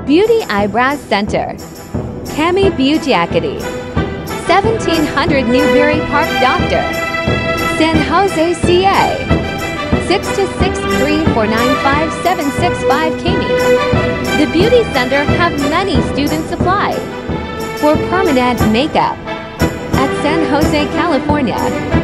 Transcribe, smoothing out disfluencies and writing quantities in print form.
Beauty Eyebrows Center, Kamie Beauty Academy, 1700 Newbury Park, Dr. San Jose, CA, 62634957665 Kamie. The Beauty Center have many students apply for permanent makeup at San Jose, California.